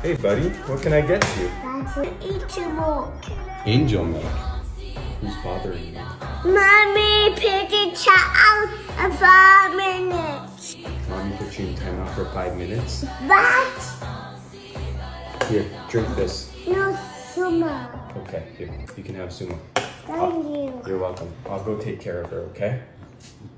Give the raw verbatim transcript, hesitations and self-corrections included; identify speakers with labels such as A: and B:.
A: Hey, buddy, what can I get you?
B: Daddy, eat more.
A: Angel milk. Who's bothering you?
B: Mommy, pick a child in five minutes.
A: Mommy put you in timeout for five minutes.
B: What?
A: Here, drink this.
B: No, Suma.
A: Okay, here, you can have Suma.
B: Thank you.
A: You're welcome. I'll go take care of her, okay?